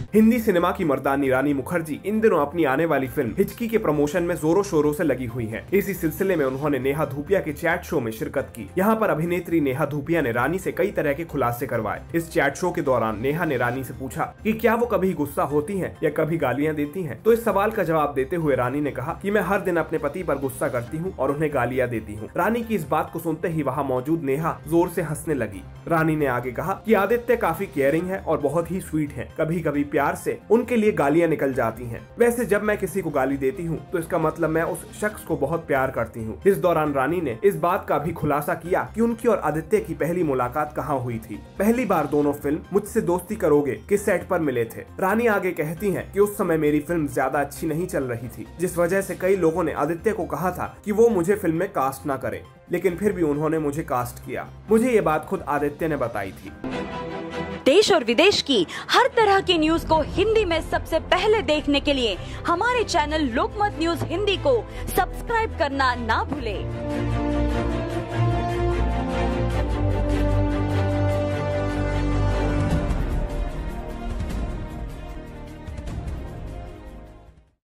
Hindi cinema की मर्दानी रानी मुखर्जी इन दिनों अपनी आने वाली फिल्म हिचकी के प्रमोशन में जोरों शोरों से लगी हुई हैं। इसी सिलसिले में उन्होंने नेहा धूपिया के चैट शो में शिरकत की। यहाँ पर अभिनेत्री नेहा धूपिया ने रानी से कई तरह के खुलासे करवाए। इस चैट शो के दौरान नेहा ने रानी से पूछा कि क्या वो कभी गुस्सा होती हैं या कभी गालियां देती हैं। तो इस सवाल का जवाब देते हुए रानी ने कहा कि मैं हर दिन अपने पति पर गुस्सा करती हूँ और उन्हें गालियां देती हूँ। रानी की इस बात को सुनते ही वहाँ मौजूद नेहा जोर से हंसने लगी। रानी ने आगे कहा कि आदित्य काफी केयरिंग है और बहुत ही स्वीट है। कभी कभी प्यार से उनके लिए गालियां निकल जाती हैं। वैसे जब मैं किसी को गाली देती हूँ तो इसका मतलब मैं उस शख्स को बहुत प्यार करती हूँ। इस दौरान रानी ने इस बात का भी खुलासा किया कि उनकी और आदित्य की पहली मुलाकात कहाँ हुई थी। पहली बार दोनों फिल्म मुझसे दोस्ती करोगे के सेट पर मिले थे। रानी आगे कहती हैं कि उस समय मेरी फिल्म ज्यादा अच्छी नहीं चल रही थी, जिस वजह से कई लोगों ने आदित्य को कहा था कि वो मुझे फिल्म में कास्ट ना करे, लेकिन फिर भी उन्होंने मुझे कास्ट किया। मुझे ये बात खुद आदित्य ने बताई थी। देश और विदेश की हर तरह की न्यूज को हिंदी में सबसे पहले देखने के लिए हमारे चैनल लोकमत न्यूज हिंदी को सब्सक्राइब करना ना भूलें।